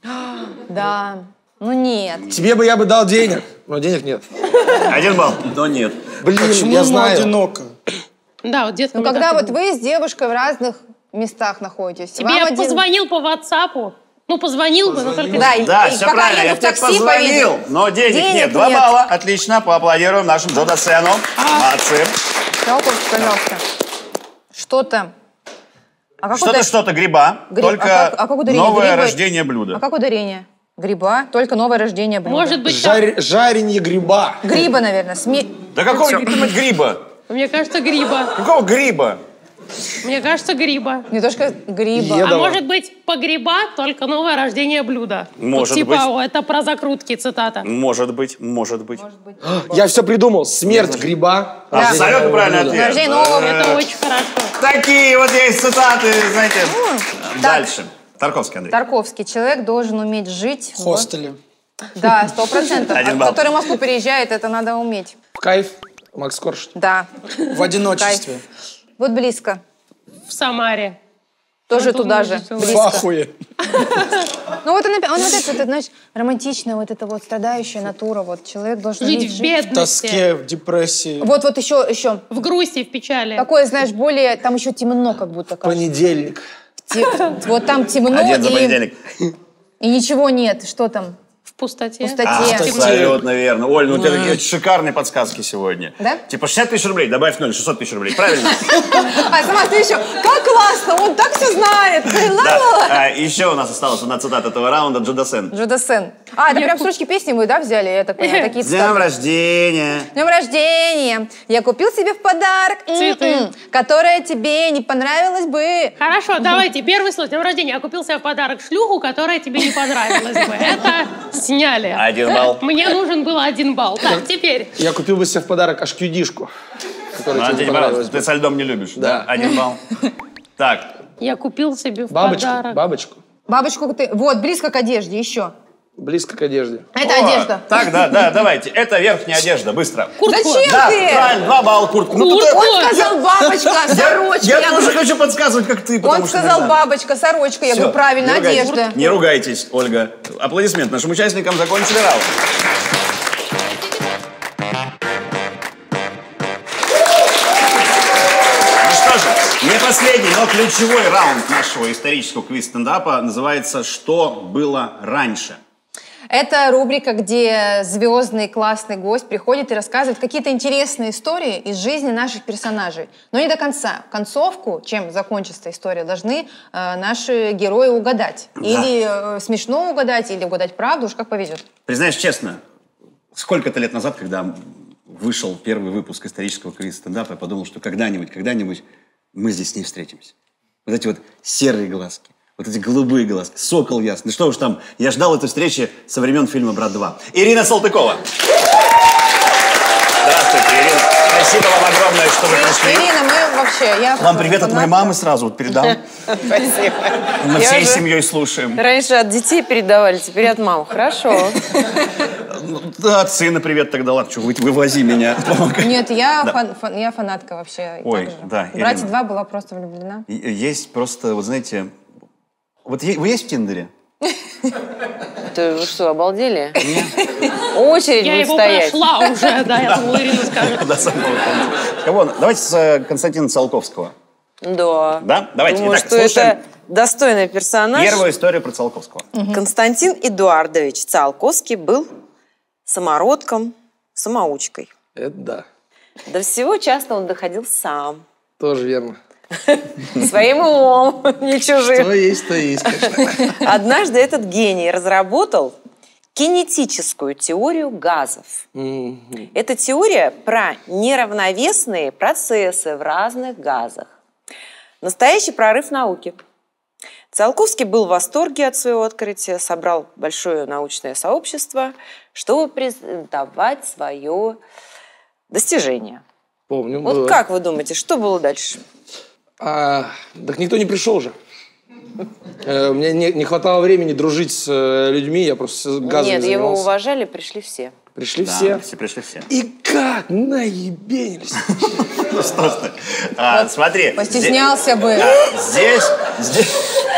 Да. Ну нет. Тебе бы я бы дал денег, но денег нет. Один балл. Но нет. Блин, Почему я ему знаю. одиноко? Да, вот детка. Ну мне когда так вот и вы с девушкой в разных местах находитесь. Тебе вам я один- позвонил по WhatsApp. Ну, позвонил бы, но только... Да, и, Да, и все пока правильно. Я еду в тебе такси, позвонил, повезет. но денег, Денег нет. Два нет. балла. Отлично. Поаплодируем нашему Джонатану. Молодцы. Циолковский, пожалуйста. Что-то. А как Что-то, удар- что-то гриба, Гри- только а как- а как ударение? новое Грибы? рождение блюда. А как ударение? Гриба, только новое рождение блюда. Может быть, так. Жарь- жаренье гриба. Гриба, наверное. Сме... Да какого думать гриба? Мне кажется, гриба. Какого гриба? Мне кажется, гриба. Не то, что гриба. Я А давай. может быть, погреба, только новое рождение блюда. Может Вот типа, быть. о, это про закрутки цитата. Может быть, может быть. Я все придумал. Смерть гриба. Да. Абсолютно правильный ответ. Рождение нового. Э, Это очень хорошо. Такие вот есть цитаты, знаете. так. Дальше. Тарковский Андрей. Тарковский. Человек должен уметь жить. В хостеле. в- Да, сто процентов. Один балл. Который в Москву переезжает, это надо уметь. В кайф. Макс Корж. Да. В одиночестве. Вот близко. В Самаре. Тоже Вот туда он же. может В Близко. ахуе. Ну вот он, опять- он вот это, это, знаешь, романтичная, вот эта вот страдающая натура. Вот человек должен Жить уметь в жить. В бедности. тоске, в депрессии. Вот, вот еще, еще. В грусти, в печали. Такое, знаешь, более, там еще темно как будто. кажется. Понедельник. Те- Вот там темно Один за и, понедельник. и ничего нет. Что там? В пустоте. В пустоте. Абсолютно верно. Оль, ну у тебя такие шикарные подсказки сегодня. Да? Типа шестьдесят тысяч рублей, добавь ноль, шестьсот тысяч рублей. Правильно? А сама ты еще, как классно, он так все знает. Да. А, еще у нас осталась одна цитата этого раунда. Джудасен. Джудасен. А, это прям строчки песни мы, да, взяли? Я так понимаю, такие С днем цитаты. рождения. С днем рождения! Я купил себе в подарок Цветы. м-м, которое тебе не понравилось бы. Хорошо, давайте, первый слой. С днем рождения. Я купил себе в подарок шлюху, которая тебе не понравилась бы. Это сняли. Один балл. Мне нужен был один балл. Так, теперь. Я купил бы себе в подарок ашкюдишку. Которая Ну, тебе Антон, понравилась ты бы. со льдом не любишь. Да. Один балл. Так. Я купил себе в Бабочку. подарок. Бабочку. Бабочку ты... Вот, близко к одежде, еще. Близко к одежде. Это О, одежда. Так, да, да, давайте. Это верхняя одежда, быстро. Куртку. Зачем Да, ты? правильно, два балла куртку. Ну, Куртку. тут- Он сказал бабочка, сорочка. Я Я тоже говорю, хочу подсказывать, как ты, потому Он что сказал иногда- бабочка, сорочка. Я Всё, говорю, правильно, не ругайтесь. одежда. Не ругайтесь, Ольга. Аплодисмент нашим участникам, закончили раунд. Ну что же, не последний, но ключевой раунд нашего исторического квиз-стендапа называется «Что было раньше?». Это рубрика, где звездный классный гость приходит и рассказывает какие-то интересные истории из жизни наших персонажей. Но не до конца. Концовку, чем закончится история, должны э, наши герои угадать. Или э, смешно угадать, или угадать правду, уж как повезет. Признаюсь честно, сколько-то лет назад, когда вышел первый выпуск исторического квиз-стендапа, я подумал, что когда-нибудь, когда-нибудь мы здесь с ней встретимся. Вот эти вот серые глазки, вот эти голубые глазки, сокол ясный. Что уж там, я ждал этой встречи со времен фильма «Брат два». Ирина Салтыкова. Здравствуйте, Ирина. Спасибо вам огромное, что вы пришли. Ирина, мы вообще... Я Вам привет от моей мамы сразу вот передам. Спасибо. Мы Я всей уже семьей слушаем. Раньше от детей передавали, теперь от мам. Хорошо. да, от сына привет тогда, ладно, что, вы, вывози меня. Нет, я, Да. фан- фан- я фанатка вообще. Ой, так же. да, «Братья Ирина. два» была просто влюблена. И- Есть просто, вот знаете, вот е- вы есть в Тиндере? Ты вы что, обалдели? Очередь Я будет его стоять. прошла уже, да, я думала, Ирина скажет. До самого конца. Кого? Давайте с э, Константина Циолковского. Да. Да? Давайте. Думаю, Итак, что слушаем это достойный персонаж. первую историю про Циолковского. Константин Эдуардович Циолковский был самородком, самоучкой. Это да. До всего часто он доходил сам. Тоже верно. Своим умом, не чужим. Что есть, то есть, конечно. Однажды этот гений разработал кинетическую теорию газов. Мгм. Это теория про неравновесные процессы в разных газах. Настоящий прорыв науки. Циолковский был в восторге от своего открытия, собрал большое научное сообщество, чтобы презентовать свое достижение. Помню. Вот было. как вы думаете, что было дальше? А, так никто не пришел же. Э, Мне не, не хватало времени дружить с э, людьми, я просто газами Нет, его занимался. уважали, пришли все. Пришли Да, все. все пришли все. И как наебенились. Ну что ж ты. А, смотри. Постеснялся бы. Здесь, здесь,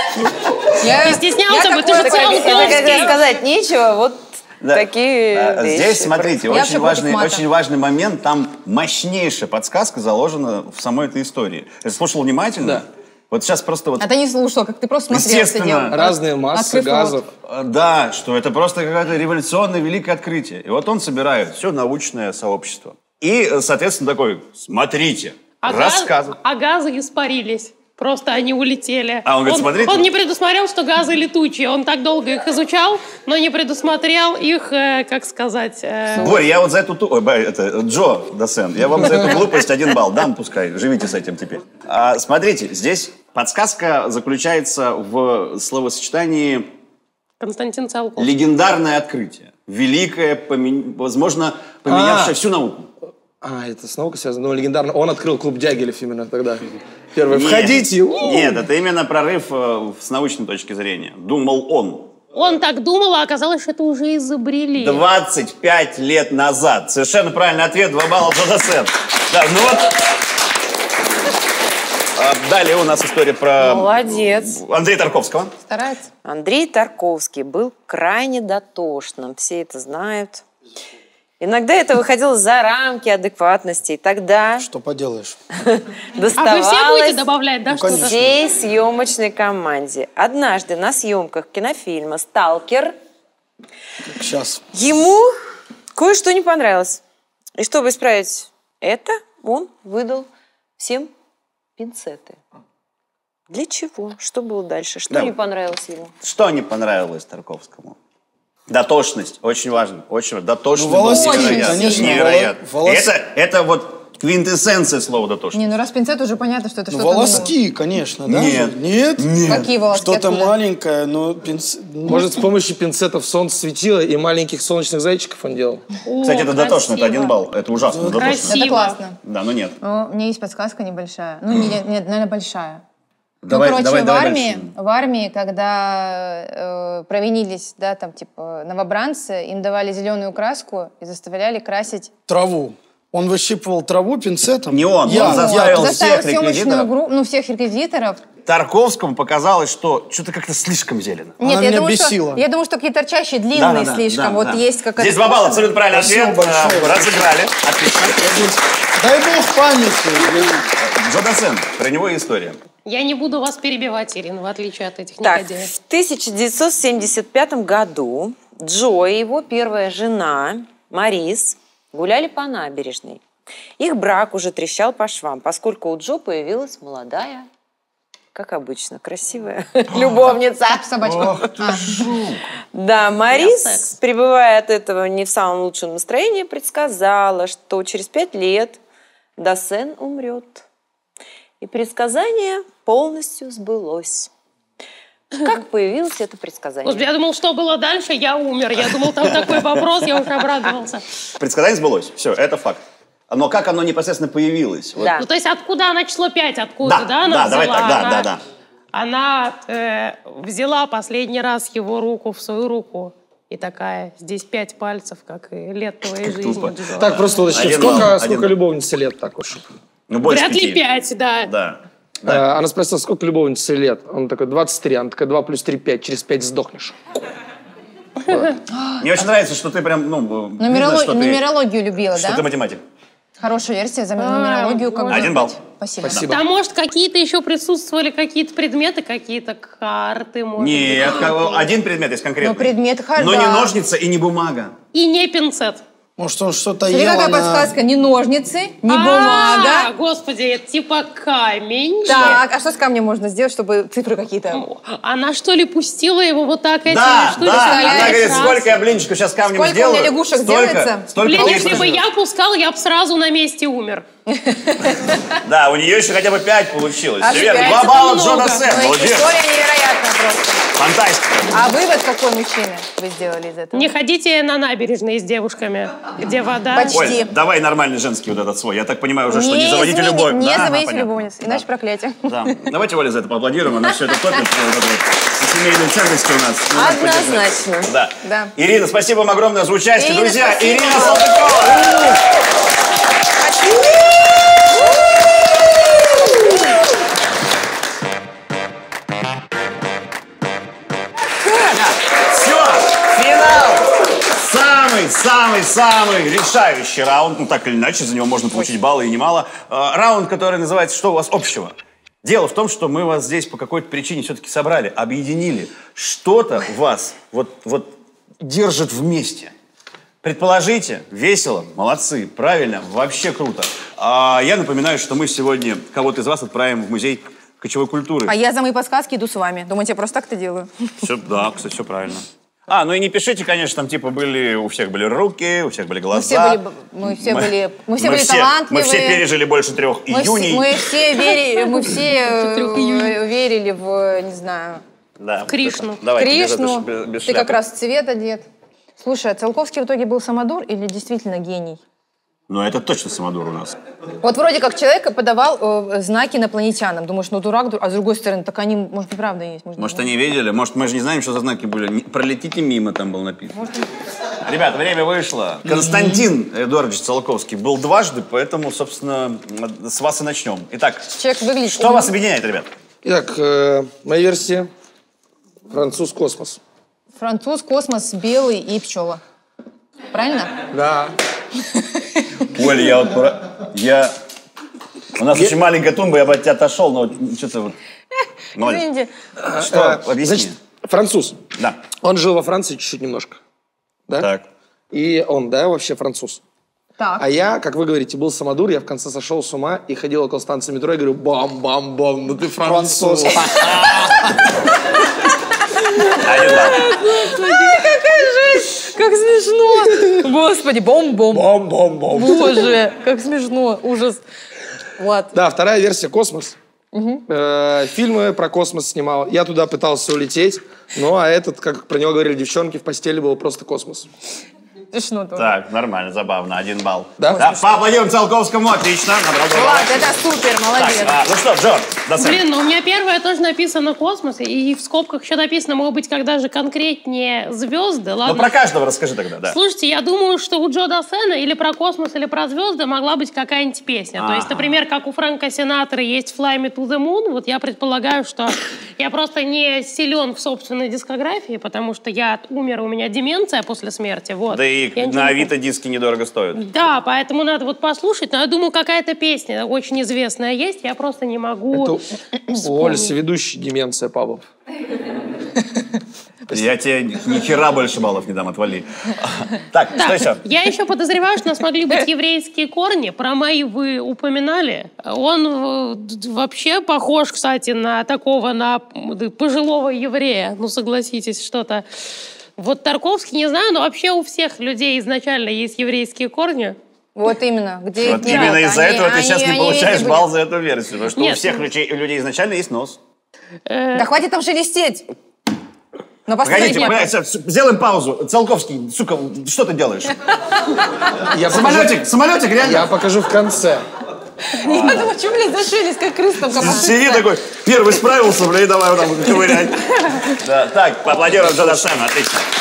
Я, Не стеснялся я бы, как ты же вот- Это когда Циолковский. сказать нечего, вот да. такие А, вещи. Здесь, смотрите, Я вообще очень против важный, мата. очень важный момент. Там мощнейшая подсказка заложена в самой этой истории. Я слушал внимательно. Да. Вот сейчас просто вот... А ты не слушал, как ты просто смотрел, Естественно. сидел. Разные массы Открыв рот. газов. А, Да, что это просто какое-то революционное великое открытие. И вот он собирает все научное сообщество. И, э, соответственно, такой, смотрите, А, газ- рассказывай. а газы испарились. Просто они улетели. А он говорит, смотрите. Он не предусмотрел, что газы летучие. Он так долго их изучал, но не предусмотрел их, э, как сказать... э, Борь, я вот за эту... ту- Ой, ба- это, Джо Досен, я вам за эту глупость один балл дам, пускай, живите с этим теперь. А, смотрите, здесь подсказка заключается в словосочетании Константин Циолковский. «легендарное открытие». Великое, помен- возможно, поменявшее А. всю науку. А, это с наукой связано. Ну, легендарно. Он открыл клуб Дягилев именно тогда. Первый. Нет. Входите. у-у. Нет, это именно прорыв э, с научной точки зрения. Думал он. Он так думал, а оказалось, что это уже изобрели. двадцать пять лет назад. Совершенно правильный ответ. Два балла Джо Досен. Да, ну вот. А, далее у нас история про Молодец. Андрея Тарковского. Старается. Андрей Тарковский был крайне дотошным, все это знают. Иногда это выходило за рамки адекватности, и тогда Что поделаешь? А вы все будете доставалось добавлять, да, Ну, что-то? конечно. всей съемочной команде. Однажды на съемках кинофильма «Сталкер» Сейчас. ему кое-что не понравилось. И чтобы исправить это, он выдал всем пинцеты. Для чего? Что было дальше? Что Да. не понравилось ему? Что не понравилось Тарковскому? Дотошность. Очень важно. Очень важно. Дотошность. Ну, волоски, был невероятно. конечно, Невероятно. воло- волос- Это, это вот квинтэссенция слова дотошность. Не, ну раз пинцет, уже понятно, что это Ну, что-то... волоски, конечно, да? Нет. Нет? Ну, какие волоски? Что-то Откуда? маленькое, но пинц... Может, с помощью пинцетов солнце светило и маленьких солнечных зайчиков он делал? О, Кстати, это дотошно, это красиво. один балл. Это ужасно дотошно. Красиво. Это классно. Да, но нет. Но у меня есть подсказка небольшая. Ну, не, не- наверное, большая. Давай, ну, короче, давай, в, давай армии, большую. в армии, когда э, провинились, да, там, типа, новобранцы, им давали зеленую краску и заставляли красить... Траву. Он выщипывал траву пинцетом. Не он, Я, он я заставил тут. Заставил всех съемочную реквизиторов. группу, ну, всех реквизиторов. Тарковскому показалось, что что-то как-то слишком зелено. Нет, Она я меня думаю, бесила. что, я думаю, что какие-то торчащие, длинные Да-да-да, слишком. да, вот да. есть какая-то... Здесь два балла, абсолютно правильный Спасибо ответ. большое. А, Разыграли. Отлично. Дай бог памяти. Джо Досен, про него история. Я не буду вас перебивать, Ирина, в отличие от этих Так, негодяев. в тысяча девятьсот семьдесят пятом году Джо и его первая жена Марис гуляли по набережной. Их брак уже трещал по швам, поскольку у Джо появилась молодая, как обычно, красивая любовница. Собачка. А. Да, Я Марис, секс. пребывая от этого не в самом лучшем настроении, предсказала, что через пять лет Досен умрет. И предсказание полностью сбылось. Как появилось это предсказание? Господи, я думал, что было дальше, я умер. Я думал, там такой вопрос, я уже обрадовался. Предсказание сбылось. Все, это факт. Но как оно непосредственно появилось? Вот. Да. Ну, то есть откуда она число пять, откуда, Да, да, она да, взяла? давай так, да, она, да, да. Она э, взяла последний раз его руку в свою руку И такая, здесь пять пальцев, как и лет твоей Как жизни. тупо. Джо. Так, просто уточни, Один сколько, балл, сколько один. любовнице лет так уж? Ну, больше Вряд ли пяти. пять, да. Да. Э, Она спросила, сколько любовнице лет? Он такой, двадцать три. Она такая, два плюс три, пять. Через пять сдохнешь. Мне очень нравится, что ты прям, ну, видно, Нумеролог- что ты, Нумерологию любила, что да? ты математик. Хорошая версия за А, нумерологию. Как бы. Один балл. Спасибо. Спасибо. А может, какие-то еще присутствовали, какие-то предметы, какие-то карты, может Нет, быть? кого- один предмет есть конкретный. Ну, предмет хар- Но да. не ножницы и не бумага. И не пинцет. Может, он что-то Смотри, ел, какая она- подсказка. Не ножницы, не А, бумага. господи, это типа камень. Так, а что с камнем можно сделать, чтобы цифры какие-то... Она что ли пустила его вот так этими, Да, что ли, да. стояли Она говорит, сразу? сколько я блинчиков сейчас камнем Сколько у сделаю. меня лягушек столько, делается? Столько Блин, получится. если бы я пускал, я бы сразу на месте умер. Да, у нее еще хотя бы пять получилось. Аж Привет, пять, два это балла много. Джона Сэм. Ну, Молодец. история невероятная просто. Фантастика. А вывод какой мужчины вы сделали из этого? Не ходите на набережные с девушками, где вода. Почти. Оль, давай нормальный женский вот этот свой. Я так понимаю уже, что не Не заводите измени- любовь. Не Да, ага, заводите понятно. любовниц, иначе Да. проклятие. Да. Давайте Оле за это поаплодируем. Она все это топит. Вот это вот. Семейные ценности у нас. Ну, надо поддержать. Однозначно. Да. Да. Ирина, спасибо вам огромное за участие. Ирина, Друзья, спасибо. Ирина Салтыкова. Все, финал! Самый-самый-самый решающий раунд. Ну, так или иначе, за него можно получить баллы и немало. А, раунд, который называется «Что у вас общего?». Дело в том, что мы вас здесь по какой-то причине все-таки собрали, объединили. Что-то вас вот, вот держит вместе. Предположите, весело, молодцы, правильно, вообще круто. А я напоминаю, что мы сегодня кого-то из вас отправим в музей кочевой культуры. А я за мои подсказки иду с вами. Думаете, я просто так-то делаю? Все, да, кстати, все правильно. А, ну и не пишите, конечно, там типа были, у всех были руки, у всех были Мы все глаза. были, мы все были, мы все мы были все- талантливые. Мы все пережили больше трех Мы июней. все, мы все верили, мы все э, Трех июней. верили в, не знаю, Да, Кришну. вот это. Давайте, без Кришну. этой ш- без Ты как шляпы. раз в цвет одет. Слушай, а Циолковский в итоге был самодур или действительно гений? Ну, это точно самодур у нас. Вот вроде как человек подавал э, знаки инопланетянам. Думаешь, ну дурак, дур- а с другой стороны, так они, может, и правда есть. Может, Может, они видели? Может, мы же не знаем, что за знаки были. Не- Пролетите мимо, там был написано. Ребят, время вышло. Константин Эдуардович Циолковский был дважды, поэтому, собственно, с вас и начнем. Итак, Человек выглядит... что вас объединяет, ребят? Итак, э, моя версия. Француз космос. Француз, космос, белый и пчела. Правильно? Да. Оля, я вот... про- Я... У нас очень маленькая тумба, я бы от тебя отошел, но вот что-то вот... Молодец. Извините. Что? Э, Объясни. Значит, француз. Да. Он жил во Франции чуть-чуть немножко. Да? Так. И он, да, вообще француз. Так. А я, как вы говорите, был самодур, я в конце сошел с ума и ходил около станции метро и говорю, бам-бам-бам, ну ты француз. Один балл. Как смешно! Господи, бом-бом. Бам-бам-бам. Боже, как смешно. Ужас. Вот. Да, вторая версия «Космос». Э, Фильмы про космос снимал. Я туда пытался улететь, ну а этот, как про него говорили девчонки, в постели был просто космос. Смешно тоже. Так, нормально, забавно, один балл. Да? Да, поаплодируем Циолковскому, отлично. Набрал два балла. Вот, это супер, молодец. Так, а, ну что, Джон, до цели. Блин, ну у меня первое тоже написано космос, и в скобках еще написано, может быть, когда же конкретнее звезды. Ну Ладно. про каждого расскажи тогда, да. Слушайте, я думаю, что у Джо Дассена или про космос, или про звезды могла быть какая-нибудь песня. То есть, Ага. например, как у Фрэнка Синатора есть «Fly Me to the Moon», вот я предполагаю, что я просто не силен в собственной дискографии, потому что я умер, у меня деменция после смерти. Вот. Да и Я ничего на не Авито диски недорого стоят. Да, поэтому надо вот послушать. Но я думаю, какая-то песня очень известная есть, я просто не могу Это у Оли соведущий деменция, Павлов. Я тебе ни хера больше баллов не дам, отвали. Так, что Так, еще? я еще подозреваю, что у нас могли быть еврейские корни. Про мои вы упоминали. Он э, д- вообще похож, кстати, на такого, на м, пожилого еврея. Ну, согласитесь, что-то. Вот Тарковский, не знаю, но вообще у всех людей изначально есть еврейские корни. Вот именно. Где Вот их нет. именно из-за Они- этого ты они- сейчас не они получаешь везде балл были. за эту версию. Потому что у Нет, всех ну- людей, людей изначально есть нос. Да хватит там шелестеть. Ну, Погодите, посмотрите. погодите, с- сделаем паузу. Циолковский, сука, что ты делаешь? Я Самолетик, самолетик, Я реально? покажу в конце. Я думаю, что, блядь, за шелест, как крыс там копошится. Сиди такой, первый справился, блядь, давай вот там ковырять. Да, так, поаплодируем Джо Дассену, отлично.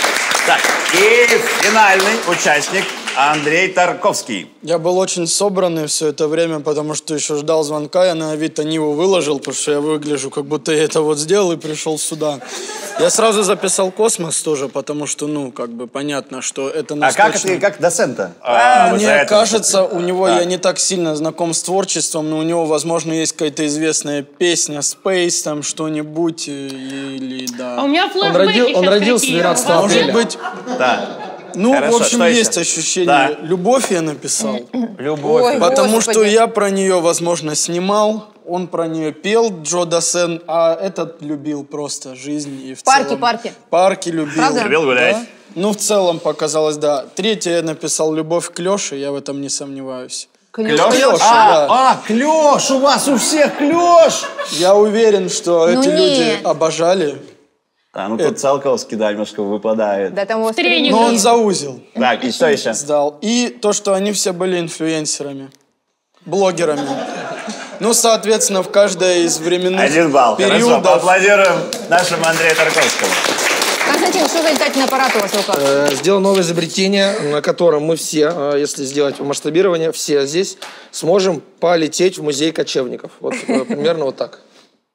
Так, и финальный участник Андрей Тарковский. Я был очень собранный все это время, потому что еще ждал звонка. Я на Авито Ниву выложил, потому что я выгляжу, как будто я это вот сделал и пришел сюда. Я сразу записал «Космос» тоже, потому что, ну, как бы понятно, что это А настолько... как это, как доцента? А, А, мне кажется, у него, Да. я не так сильно знаком с творчеством, но у него, возможно, есть какая-то известная песня, Space, там что-нибудь, или, да. А у меня флешбеки родил- он сейчас родился такие. двенадцатого У вас Может апреля. быть, Да. ну, Хорошо, в общем, что еще? есть ощущение. Да. Любовь я написал. Любовь. Ой, Потому Господи. что я про нее, возможно, снимал, он про нее пел, Джо Дассен, а этот любил просто жизнь. И в Парки, целом- парки. Парки любил. Правда? Любил гулять. Да? Ну, в целом показалось, да. Третье я написал «Любовь к Лёше», я в этом не сомневаюсь. Клёш? Клёш, А, да. а, Клёш! У вас у всех Клёш! Я уверен, что Ну эти нет. люди обожали, А, ну тут Циолковский, да, немножко выпадает. Да, там у вас тренинг. но он заузил, Так, и что еще? сдал. И то, что они все были инфлюенсерами, блогерами. Ну, соответственно, в каждое из временных Один балл. Хорошо, периодов... поаплодируем нашему Андрею Тарковскому. Константин, что за летательный аппарат у вас в руках? Э, Сделал новое изобретение, на котором мы все, э, если сделать масштабирование, все здесь сможем полететь в музей кочевников. Вот э, примерно вот так.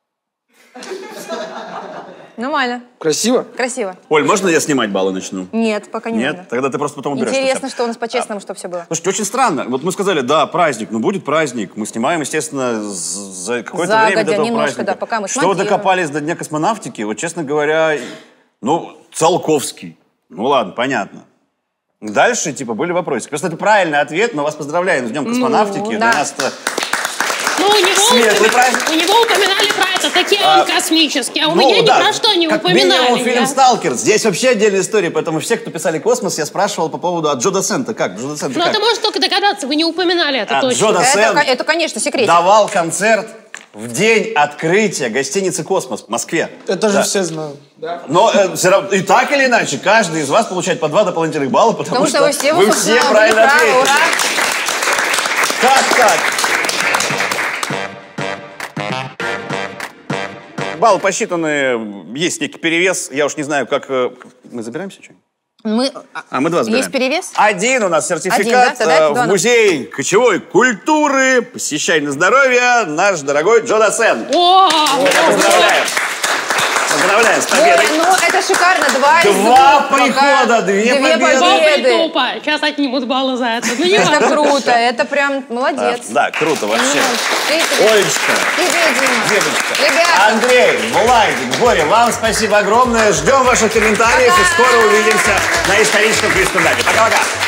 Нормально, Красиво? красиво. Оль, можно я снимать баллы начну? Нет, пока не Нет? надо. Тогда ты просто потом уберешь. Интересно, это что у нас по-честному, что все было. Слушайте, очень странно. Вот мы сказали, да, праздник, ну будет праздник. Мы снимаем, естественно, з- за какое-то Загодя, время до этого немножко, праздника. да, пока мы Что вы смонтируем. докопались до Дня космонавтики? Вот, честно говоря, ну, Циолковский. Ну ладно, понятно. Дальше, типа, были вопросы. Просто это правильный ответ, мы вас поздравляем с Днем космонавтики. Для да. нас это Ну, у него, Светлый праздник. у него упоминали про этот океан космический, а у ну, меня ни да, про что не как упоминали. минимум фильм я- «Сталкер». Здесь вообще отдельная история, поэтому все, кто писали «Космос», я спрашивал по поводу от Джо Дассента. Как? Джо Дассента Ну, как? это можно только догадаться, вы не упоминали это А, точно. Джо Дассен Это, это, конечно, секретик. давал концерт в день открытия гостиницы «Космос» в Москве. Это же Да. все знают. Но э, все равно, и так или иначе, каждый из вас получает по два дополнительных балла, потому, Потому что вы все, вы вы, все собственно, правильно были правы, ответили. ура! Как так? Баллы посчитаны, есть некий перевес. Я уж не знаю, как... э, Мы забираемся что-нибудь? Мы... А, мы два забираем. Есть перевес? Один у нас сертификат Один, да? Тогда э, это в два. музей кочевой культуры. Посещай на здоровье, наш дорогой Джо Дассен. О, Поздравляем. Поздравляем с победой. Ой, ну это шикарно. Два, из Два двух. прихода, Пока две Две победы. Глупо и победы. тупо. Сейчас отнимут баллы за это. Ну, не Это важно. круто, это прям молодец. Да, круто вообще. Ну, ты- ты- Олечка, Тебе, Дима. девочка, Ребята. Андрей, Владик, Боря, вам спасибо огромное. Ждем ваших комментариев и скоро увидимся на историческом квиз-стендапе. Пока-пока.